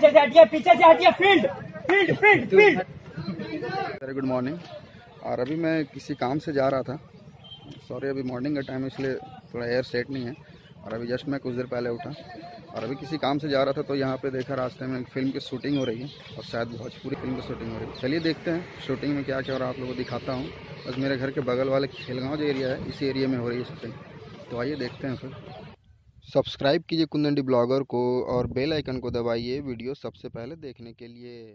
पीछे से हटिए, पीछे से हटिए। Field field field field. Very good morning. और अभी मैं किसी काम से जा रहा था। सॉरी, अभी मॉर्निंग का टाइम इसलिए थोड़ा एयर सेट नहीं है। और अभी जस्ट मैं कुछ देर पहले उठा और अभी किसी काम से जा रहा था, तो यहाँ पे देखा रास्ते में एक फिल्म की शूटिंग हो रही है और शायद भोजपुरी फिल्म की शूटिंग हो रही है। चलिए देखते हैं शूटिंग में क्या क्या हो रहा है, आप लोगों को दिखाता हूँ। बस मेरे घर के बगल वाले खेलगांव जो एरिया है, इसी एरिया में हो रही है शूटिंग, तो आइए देखते हैं। फिर सब्सक्राइब कीजिए कुंदन डी ब्लॉगर को और बेल आइकन को दबाइए वीडियो सबसे पहले देखने के लिए।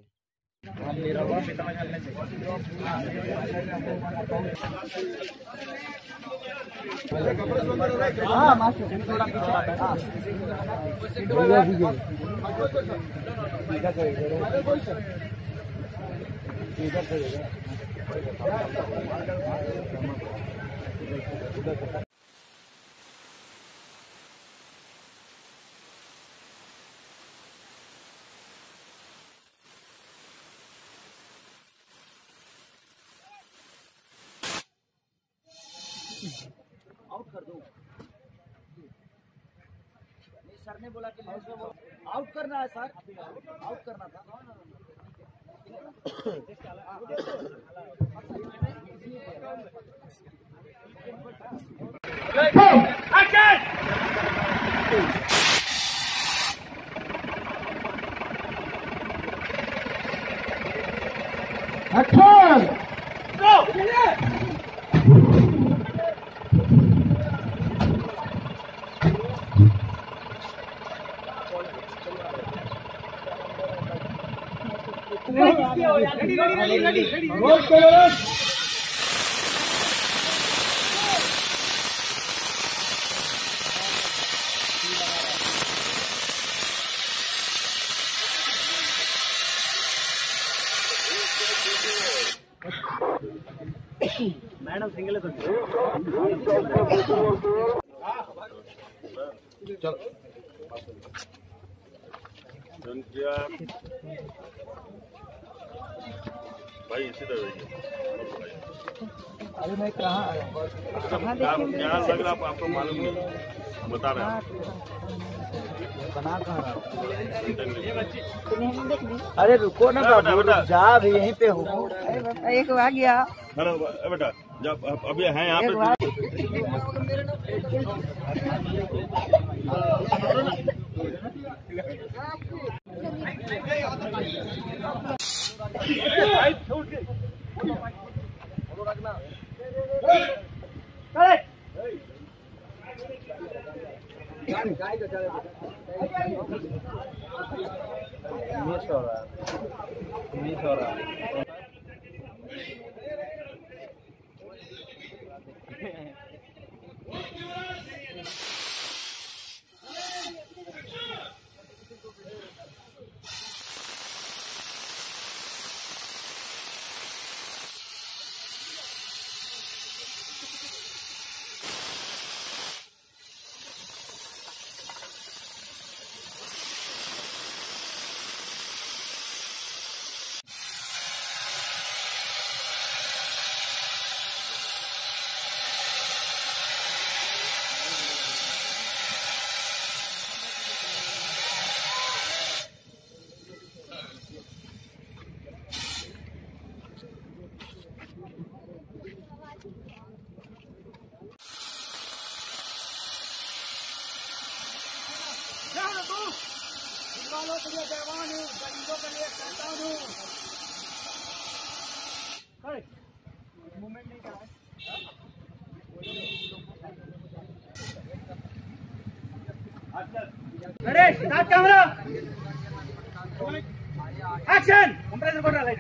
आउट कर दो। सर ने बोला कि आउट करना है सर, आउट करना था। मैडम सिंगल चलो भाई इसी तरह अरे मैं कहाँ यहाँ लग रहा आपको मालूम नहीं, बता रहे हैं बना कहाँ रहा। अरे रुको ना बाबू, जा भी यहीं पे हो। एक आ गया। हेलो बेटा, जब अभी हैं यहाँ पे वालों के लिए जवान हूँ, गरीबों के लिए संतान हूँ। मूवमेंट नहीं कर रहा है। अरे स्टार्ट कैमरा, एक्शन। कंप्रेसर बोल रहा है।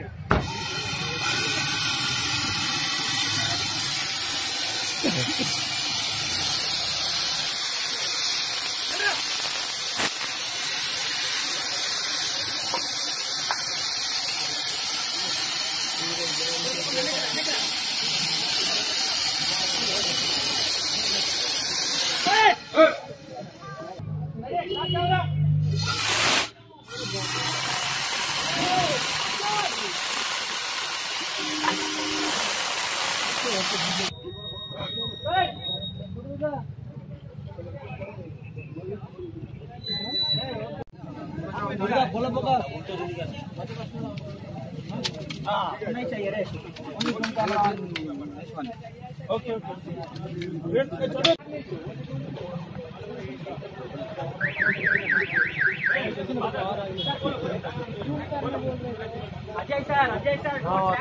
बोलो नहीं चाहिए रे ओके अजय सर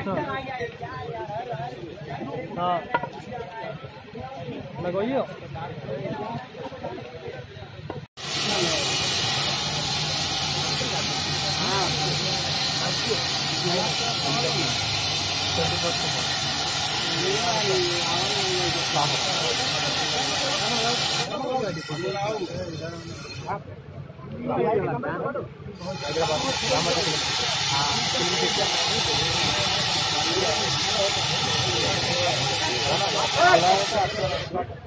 हाँ लगवाइए हैदराबाद